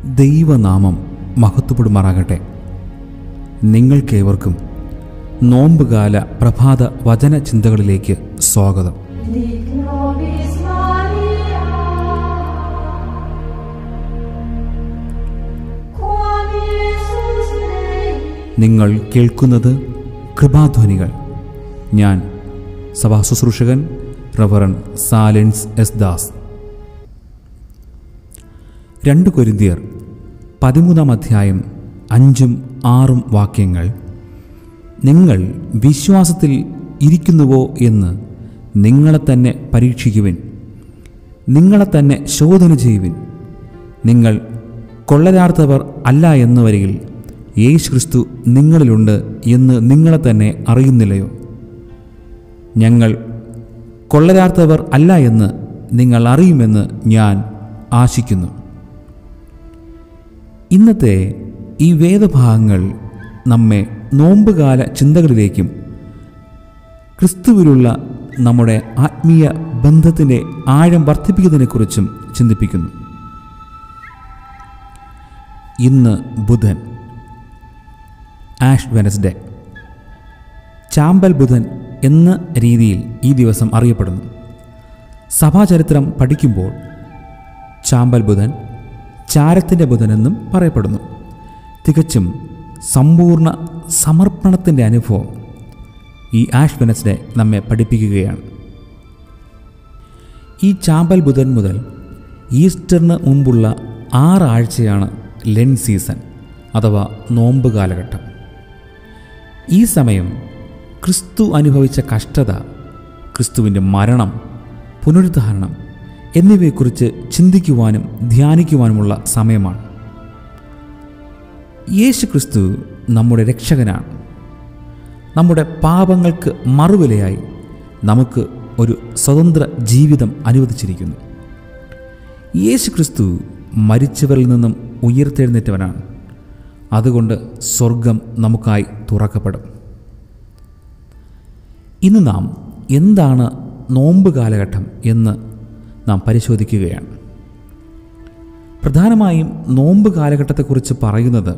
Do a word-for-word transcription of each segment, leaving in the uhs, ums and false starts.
ദൈവനാമം മഹത്വപ്പെടുമാറാകട്ടെ. നിങ്ങൾക്കേവർക്കും നോമ്പുകാല പ്രഭാത വചന ചിന്തകളിലേക്ക് സ്വാഗതം. നിങ്ങൾ കേൾക്കുന്നത് കൃപാധ്വനികൾ. ഞാൻ സഭാ ശുശ്രൂഷകൻ റവറൻ സാലൻസ് എസ് ദാസ്. രണ്ട് കൊരിന്ത്യർ പതിമൂന്നാം അധ്യായം അഞ്ചും ആറും വാക്യങ്ങൾ: നിങ്ങൾ വിശ്വാസത്തിൽ ഇരിക്കുന്നുവോ എന്ന് നിങ്ങളെ തന്നെ പരീക്ഷിക്കുവിൻ, നിങ്ങളെ തന്നെ ശോധന ചെയ്യുവിൻ. നിങ്ങൾ കൊള്ളരാർത്തവർ അല്ല എന്ന് വരികിൽ യേശുക്രിസ്തു നിങ്ങളിലുണ്ട് എന്ന് നിങ്ങളെ തന്നെ അറിയുന്നില്ലയോ? ഞങ്ങൾ കൊള്ളരാർത്തവർ അല്ല എന്ന് നിങ്ങൾ അറിയുമെന്ന് ഞാൻ ആശിക്കുന്നു. ഇന്നത്തെ ഈ വേദഭാഗങ്ങൾ നമ്മെ നോമ്പുകാല ചിന്തകളിലേക്കും ക്രിസ്തുവിലുള്ള നമ്മുടെ ആത്മീയ ബന്ധത്തിൻ്റെ ആഴം വർദ്ധിപ്പിക്കുന്നതിനെക്കുറിച്ചും ചിന്തിപ്പിക്കുന്നു. ഇന്ന് ബുധൻ, ആഷ് വെനസ്ഡേ, ചാമ്പൽ ബുധൻ എന്ന രീതിയിൽ ഈ ദിവസം അറിയപ്പെടുന്നു. സഭാചരിത്രം പഠിക്കുമ്പോൾ ചാമ്പൽ ബുധൻ ചാരത്തിൻ്റെ ബുധനെന്നും പറയപ്പെടുന്നു. തികച്ചും സമ്പൂർണ്ണ സമർപ്പണത്തിൻ്റെ അനുഭവം ഈ ആഷ് വെനസ്ഡേ നമ്മെ പഠിപ്പിക്കുകയാണ്. ഈ ചാമ്പൽ ബുധൻ മുതൽ ഈസ്റ്ററിന് മുമ്പുള്ള ആറാഴ്ചയാണ് ലെൻറ്റ് സീസൺ അഥവാ നോമ്പ് കാലഘട്ടം. ഈ സമയം ക്രിസ്തു അനുഭവിച്ച കഷ്ടത, ക്രിസ്തുവിൻ്റെ മരണം, പുനരുദ്ധാരണം എന്നിവയെക്കുറിച്ച് ചിന്തിക്കുവാനും ധ്യാനിക്കുവാനുമുള്ള സമയമാണ്. യേശു ക്രിസ്തു നമ്മുടെ രക്ഷകനാണ്. നമ്മുടെ പാപങ്ങൾക്ക് മറുവിലയായി നമുക്ക് ഒരു സ്വതന്ത്ര ജീവിതം അനുവദിച്ചിരിക്കുന്നു. യേശു ക്രിസ്തു മരിച്ചവരിൽ നിന്നും ഉയർത്തെഴുന്നേറ്റവനാണ്. അതുകൊണ്ട് സ്വർഗം നമുക്കായി തുറക്കപ്പെടും. ഇന്ന് നാം എന്താണ് നോമ്പ് കാലഘട്ടം എന്ന് നാം പരിശോധിക്കുകയാണ്. പ്രധാനമായും നോമ്പ് കാലഘട്ടത്തെക്കുറിച്ച് പറയുന്നത്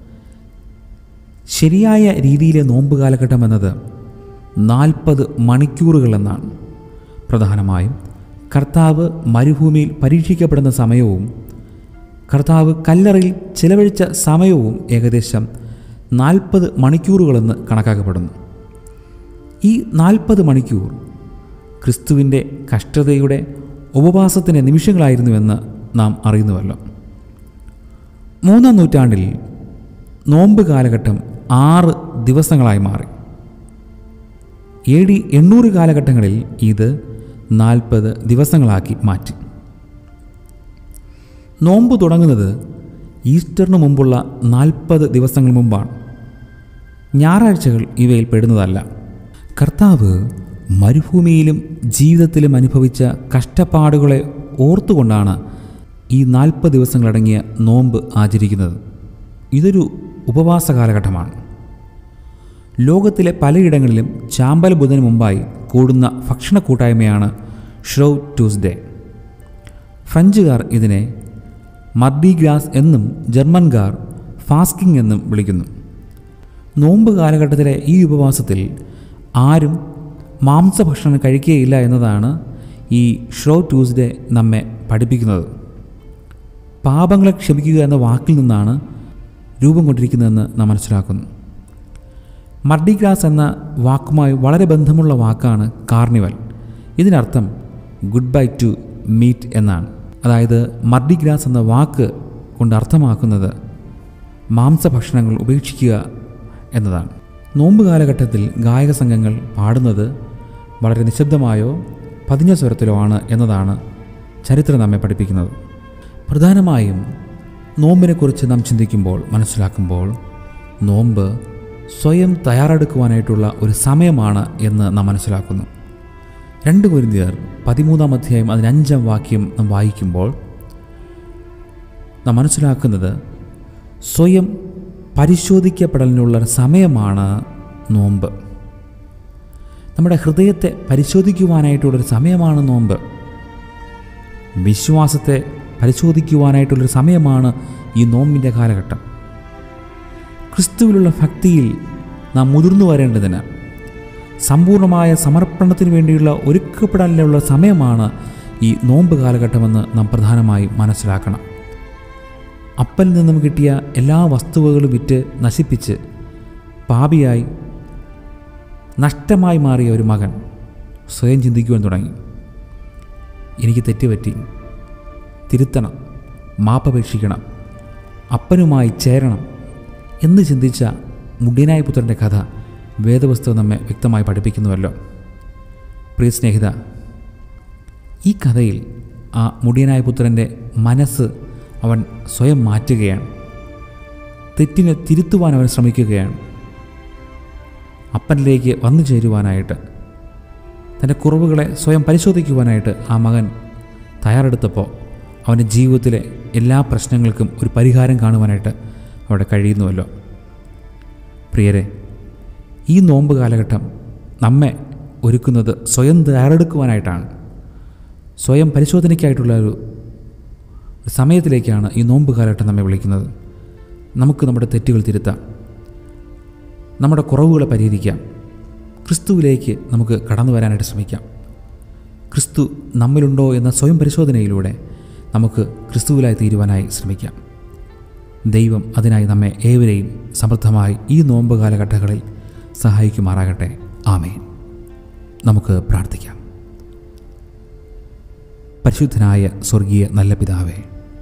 ശരിയായ രീതിയിലെ നോമ്പ് കാലഘട്ടം എന്നത് നാൽപ്പത് മണിക്കൂറുകൾ എന്നാണ്. പ്രധാനമായും കർത്താവ് മരുഭൂമിയിൽ പരീക്ഷിക്കപ്പെടുന്ന സമയവും കർത്താവ് കല്ലറയിൽ ചിലവഴിച്ച സമയവും ഏകദേശം നാൽപ്പത് മണിക്കൂറുകളെന്ന് കണക്കാക്കപ്പെടുന്നു. ഈ നാൽപ്പത് മണിക്കൂർ ക്രിസ്തുവിൻ്റെ കഷ്ടതയുടെ ഉപവാസത്തിൻ്റെ നിമിഷങ്ങളായിരുന്നുവെന്ന് നാം അറിയുന്നുവല്ലോ. മൂന്നാം നൂറ്റാണ്ടിൽ നോമ്പ് കാലഘട്ടം ആറ് ദിവസങ്ങളായി മാറി. എ ഡി എണ്ണൂറ് കാലഘട്ടങ്ങളിൽ ഇത് നാൽപ്പത് ദിവസങ്ങളാക്കി മാറ്റി. നോമ്പ് തുടങ്ങുന്നത് ഈസ്റ്ററിന് മുമ്പുള്ള നാൽപ്പത് ദിവസങ്ങൾ മുമ്പാണ്. ഞായറാഴ്ചകൾ ഇവയിൽ പെടുന്നതല്ല. കർത്താവ് മരുഭൂമിയിലും ജീവിതത്തിലും അനുഭവിച്ച കഷ്ടപ്പാടുകളെ ഓർത്തുകൊണ്ടാണ് ഈ നാൽപ്പത് ദിവസങ്ങളടങ്ങിയ നോമ്പ് ആചരിക്കുന്നത്. ഇതൊരു ഉപവാസ കാലഘട്ടമാണ്. ലോകത്തിലെ പലയിടങ്ങളിലും ചാമ്പൽ ബുധന് മുമ്പായി കൂടുന്ന ഭക്ഷണ കൂട്ടായ്മയാണ് ഷ്രൗ ട്യൂസ്ഡേ. ഫ്രഞ്ചുകാർ ഇതിനെ മർഡി ഗ്രാസ് എന്നും ജർമ്മൻകാർ ഫാസ്റ്റിംഗ് എന്നും വിളിക്കുന്നു. നോമ്പ് കാലഘട്ടത്തിലെ ഈ ഉപവാസത്തിൽ ആരും മാംസഭക്ഷണം കഴിക്കുകയില്ല എന്നതാണ് ഈ ഷ്രൗ ട്യൂസ്ഡേ നമ്മെ പഠിപ്പിക്കുന്നത്. പാപങ്ങളെ ക്ഷമിക്കുക എന്ന വാക്കിൽ നിന്നാണ് രൂപം കൊണ്ടിരിക്കുന്നതെന്ന് നാം മനസ്സിലാക്കുന്നു. മർഡി ഗ്രാസ് എന്ന വാക്കുമായി വളരെ ബന്ധമുള്ള വാക്കാണ് കാർണിവൽ. ഇതിനർത്ഥം ഗുഡ് ബൈ ടു മീറ്റ് എന്നാണ്. അതായത് മർഡി ഗ്രാസ് എന്ന വാക്ക് കൊണ്ട് അർത്ഥമാക്കുന്നത് മാംസഭക്ഷണങ്ങൾ ഉപേക്ഷിക്കുക എന്നതാണ്. നോമ്പ് കാലഘട്ടത്തിൽ ഗായക സംഘങ്ങൾ പാടുന്നത് വളരെ നിശബ്ദമായോ പതിഞ്ഞ സ്വരത്തിലോ ആണ് എന്നതാണ് ചരിത്രം നമ്മെ പഠിപ്പിക്കുന്നത്. പ്രധാനമായും നോമ്പിനെക്കുറിച്ച് നാം ചിന്തിക്കുമ്പോൾ മനസ്സിലാക്കുമ്പോൾ നോമ്പ് സ്വയം തയ്യാറെടുക്കുവാനായിട്ടുള്ള ഒരു സമയമാണ് എന്ന് നാം മനസ്സിലാക്കുന്നു. രണ്ട് കൊരിന്ത്യർ പതിമൂന്നാം അധ്യായം അതിന് അഞ്ചാം വാക്യം നാം വായിക്കുമ്പോൾ നാം മനസ്സിലാക്കുന്നത് സ്വയം പരിശോധിക്കപ്പെടലിനുള്ള സമയമാണ് നോമ്പ്. നമ്മുടെ ഹൃദയത്തെ പരിശോധിക്കുവാനായിട്ടുള്ളൊരു സമയമാണ് നോമ്പ്. വിശ്വാസത്തെ പരിശോധിക്കുവാനായിട്ടുള്ളൊരു സമയമാണ് ഈ നോമ്പിൻ്റെ കാലഘട്ടം. ക്രിസ്തുവിലുള്ള ഭക്തിയിൽ നാം മുതിർന്നു വരേണ്ടതിന് സമ്പൂർണമായ സമർപ്പണത്തിന് വേണ്ടിയുള്ള ഒരുക്കപ്പെടാനുള്ള സമയമാണ് ഈ നോമ്പ് കാലഘട്ടമെന്ന് നാം പ്രധാനമായും മനസ്സിലാക്കണം. അപ്പനിൽ നിന്നും കിട്ടിയ എല്ലാ വസ്തുവകളും വിറ്റ് നശിപ്പിച്ച് പാപിയായി നഷ്ടമായി മാറിയ ഒരു മകൻ സ്വയം ചിന്തിക്കുവാൻ തുടങ്ങി. എനിക്ക് തെറ്റുപറ്റി, തിരുത്തണം, മാപ്പപേക്ഷിക്കണം, അപ്പനുമായി ചേരണം എന്ന് ചിന്തിച്ച മുടിയനായ പുത്രൻ്റെ കഥ വേദപുസ്തകം നമ്മെ വ്യക്തമായി പഠിപ്പിക്കുന്നുവല്ലോ. പ്രിയ സ്നേഹിത, ഈ കഥയിൽ ആ മുടിയനായ പുത്രൻ്റെ മനസ്സ് അവൻ സ്വയം മാറ്റുകയാണ്. തെറ്റിനെ തിരുത്തുവാൻ അവൻ ശ്രമിക്കുകയാണ്. അപ്പനിലേക്ക് വന്നു ചേരുവാനായിട്ട്, തൻ്റെ കുറവുകളെ സ്വയം പരിശോധിക്കുവാനായിട്ട് ആ മകൻ തയ്യാറെടുത്തപ്പോൾ അവൻ്റെ ജീവിതത്തിലെ എല്ലാ പ്രശ്നങ്ങൾക്കും ഒരു പരിഹാരം കാണുവാനായിട്ട് അവിടെ കഴിയുന്നുവല്ലോ. പ്രിയരെ, ഈ നോമ്പ് കാലഘട്ടം നമ്മെ ഒരുക്കുന്നത് സ്വയം തയ്യാറെടുക്കുവാനായിട്ടാണ്. സ്വയം പരിശോധനയ്ക്കായിട്ടുള്ള ഒരു സമയത്തിലേക്കാണ് ഈ നോമ്പ് കാലഘട്ടം നമ്മെ വിളിക്കുന്നത്. നമുക്ക് നമ്മുടെ തെറ്റുകൾ തിരുത്താം, നമ്മുടെ കുറവുകളെ പരിഹരിക്കാം, ക്രിസ്തുവിലേക്ക് നമുക്ക് കടന്നു വരാനായിട്ട് ശ്രമിക്കാം. ക്രിസ്തു നമ്മിലുണ്ടോ എന്ന സ്വയം പരിശോധനയിലൂടെ നമുക്ക് ക്രിസ്തുവിലായി തീരുവാനായി ശ്രമിക്കാം. ദൈവം അതിനായി നമ്മെ ഏവരെയും സമൃദ്ധമായി ഈ നോമ്പ് കാലഘട്ടങ്ങളിൽ സഹായിക്കുമാറാകട്ടെ. ആമേൻ. നമുക്ക് പ്രാർത്ഥിക്കാം. പരിശുദ്ധനായ സ്വർഗീയ നല്ല പിതാവേ,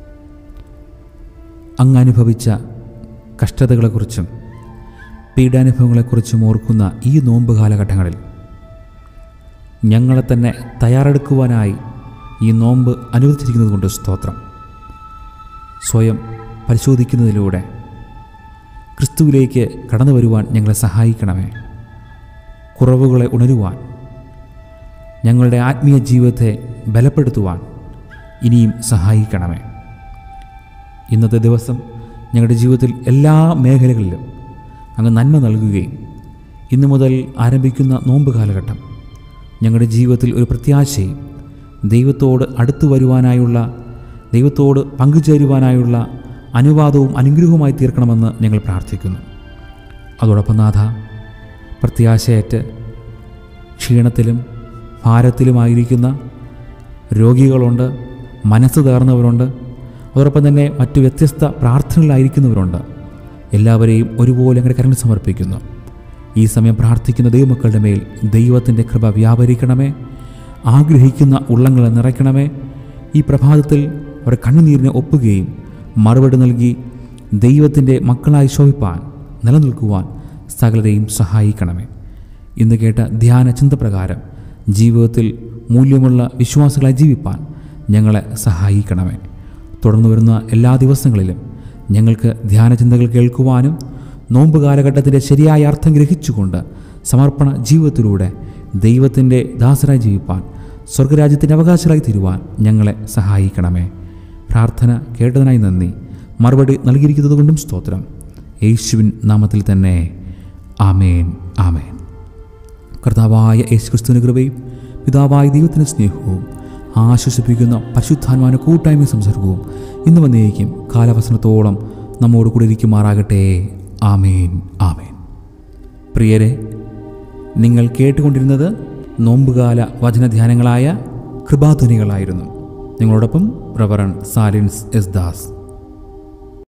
അങ്ങ് അനുഭവിച്ച കഷ്ടതകളെക്കുറിച്ചും പീഡാനുഭവങ്ങളെക്കുറിച്ചും ഓർക്കുന്ന ഈ നോമ്പ് കാലഘട്ടങ്ങളിൽ ഞങ്ങളെ തന്നെ തയ്യാറെടുക്കുവാനായി ഈ നോമ്പ് അനുവദിച്ചിരിക്കുന്നത് കൊണ്ട് സ്തോത്രം. സ്വയം പരിശോധിക്കുന്നതിലൂടെ ക്രിസ്തുവിലേക്ക് കടന്നു വരുവാൻ ഞങ്ങളെ സഹായിക്കണമേ. കുറവുകളെ ഉണരുവാൻ, ഞങ്ങളുടെ ആത്മീയ ജീവിതത്തെ ബലപ്പെടുത്തുവാൻ ഇനിയും സഹായിക്കണമേ. ഇന്നത്തെ ദിവസം ഞങ്ങളുടെ ജീവിതത്തിൽ എല്ലാ മേഖലകളിലും അങ്ങ് നന്മ നൽകുകയും ഇന്നു മുതൽ ആരംഭിക്കുന്ന നോമ്പ് കാലഘട്ടം ഞങ്ങളുടെ ജീവിതത്തിൽ ഒരു പ്രത്യാശയും ദൈവത്തോട് അടുത്തു വരുവാനായുള്ള, ദൈവത്തോട് പങ്കുചേരുവാനായുള്ള അനുവാദവും അനുഗ്രഹവുമായി തീർക്കണമെന്ന് ഞങ്ങൾ പ്രാർത്ഥിക്കുന്നു. അതോടൊപ്പം നാഥ, പ്രത്യാശയേറ്റ് ക്ഷീണത്തിലും ഭാരത്തിലുമായിരിക്കുന്ന രോഗികളുണ്ട്, മനസ്സ് തകർന്നവരുണ്ട്, അതോടൊപ്പം തന്നെ മറ്റു വ്യത്യസ്ത പ്രാർത്ഥനകളിലായിരിക്കുന്നവരുണ്ട്. എല്ലാവരെയും ഒരുപോലെ ഞങ്ങളുടെ കരങ്ങൾ സമർപ്പിക്കുന്നു. ഈ സമയം പ്രാർത്ഥിക്കുന്ന ദൈവമക്കളുടെ മേൽ ദൈവത്തിൻ്റെ കൃപ വ്യാപരിക്കണമേ. ആഗ്രഹിക്കുന്ന ഉള്ളങ്ങളെ നിറയ്ക്കണമേ. ഈ പ്രഭാതത്തിൽ അവരുടെ കണ്ണുനീരിനെ ഒപ്പുകയും മറുപടി നൽകി ദൈവത്തിൻ്റെ മക്കളായി ശോഭിപ്പാൻ നിലനിൽക്കുവാൻ സകലരെയും സഹായിക്കണമേ. ഇന്ന് കേട്ട ധ്യാന ചിന്തപ്രകാരം ജീവിതത്തിൽ മൂല്യമുള്ള വിശ്വാസികളായി ജീവിപ്പാൻ ഞങ്ങളെ സഹായിക്കണമേ. തുടർന്നു വരുന്ന എല്ലാ ദിവസങ്ങളിലും ഞങ്ങൾക്ക് ധ്യാനചിന്തകൾ കേൾക്കുവാനും നോമ്പ് കാലഘട്ടത്തിൻ്റെ ശരിയായ അർത്ഥം ഗ്രഹിച്ചുകൊണ്ട് സമർപ്പണ ജീവിതത്തിലൂടെ ദൈവത്തിൻ്റെ ദാസരായി ജീവിപ്പാൻ, സ്വർഗരാജ്യത്തിൻ്റെ അവകാശികളായി തീരുവാൻ ഞങ്ങളെ സഹായിക്കണമേ. പ്രാർത്ഥന കേട്ടതിനായി നന്ദി. മറുപടി നൽകിയിരിക്കുന്നത് കൊണ്ടും സ്തോത്രം. യേശുവിൻ നാമത്തിൽ തന്നെ. ആമേൻ, ആമേൻ. കർത്താവായ യേശുക്രിസ്തുവിന്റെ കൃപയും പിതാവായ ദൈവത്തിൻ്റെ സ്നേഹവും ആശ്വസിപ്പിക്കുന്ന പരിശുദ്ധാത്മാവിന്റെ കൂട്ടായ്മയും സംസർഗവും ഇന്ന് വന്നേക്കും കാലവസനത്തോളം നമ്മോട് കൂടി ഇരിക്കുമാറാകട്ടെ. ആമേൻ, ആമേൻ. പ്രിയരെ, നിങ്ങൾ കേട്ടുകൊണ്ടിരുന്നത് നോമ്പുകാല വചനധ്യാനങ്ങളായ കൃപാധ്വനികളായിരുന്നു. നിങ്ങളോടൊപ്പം റവറൻ സാലിൻസ് എസ് ദാസ്.